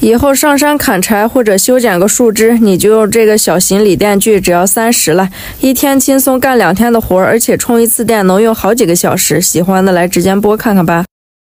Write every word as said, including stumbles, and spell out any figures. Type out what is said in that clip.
以后上山砍柴或者修剪个树枝，你就用这个小型锂电锯，只要三十了，一天轻松干两天的活，而且充一次电能用好几个小时。喜欢的来直接播看看吧。